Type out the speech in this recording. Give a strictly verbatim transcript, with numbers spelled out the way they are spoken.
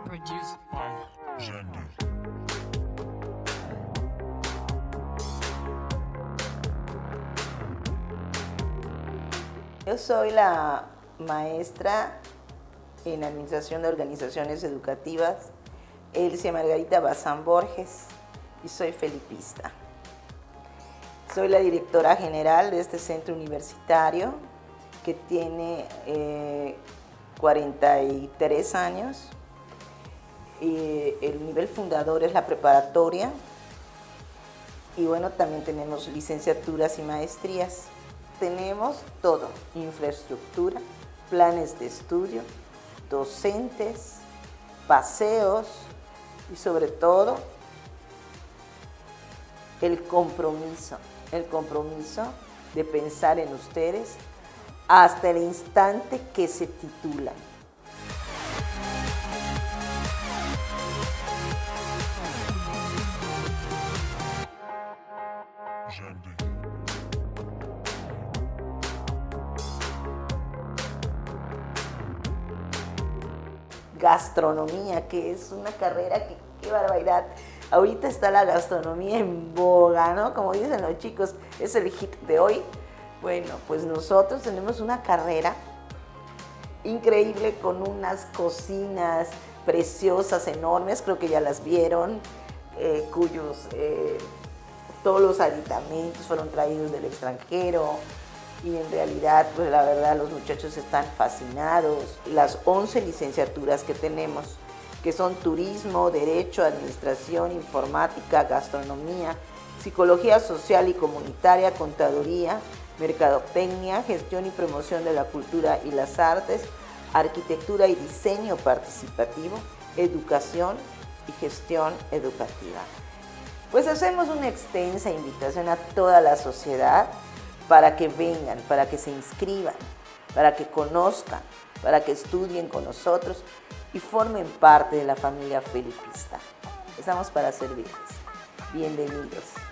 Produced by Gender. Yo soy la maestra en Administración de Organizaciones Educativas, Elcia Margarita Bazán Borges, y soy felipista. Soy la directora general de este centro universitario que tiene eh, cuarenta y tres años. Y el nivel fundador es la preparatoria y bueno, también tenemos licenciaturas y maestrías. Tenemos todo, infraestructura, planes de estudio, docentes, paseos y sobre todo el compromiso, el compromiso de pensar en ustedes hasta el instante que se titulan. Gastronomía, que es una carrera que, qué barbaridad. Ahorita está la gastronomía en boga, ¿no? Como dicen los chicos, es el hit de hoy. Bueno, pues nosotros tenemos una carrera increíble con unas cocinas preciosas, enormes, creo que ya las vieron, eh, cuyos eh, todos los aditamentos fueron traídos del extranjero. Y en realidad, pues la verdad, los muchachos están fascinados. Las once licenciaturas que tenemos, que son turismo, derecho, administración, informática, gastronomía, psicología social y comunitaria, contaduría, mercadotecnia, gestión y promoción de la cultura y las artes, arquitectura y diseño participativo, educación y gestión educativa. Pues hacemos una extensa invitación a toda la sociedad para que vengan, para que se inscriban, para que conozcan, para que estudien con nosotros y formen parte de la familia felipista. Estamos para servirles. Bienvenidos.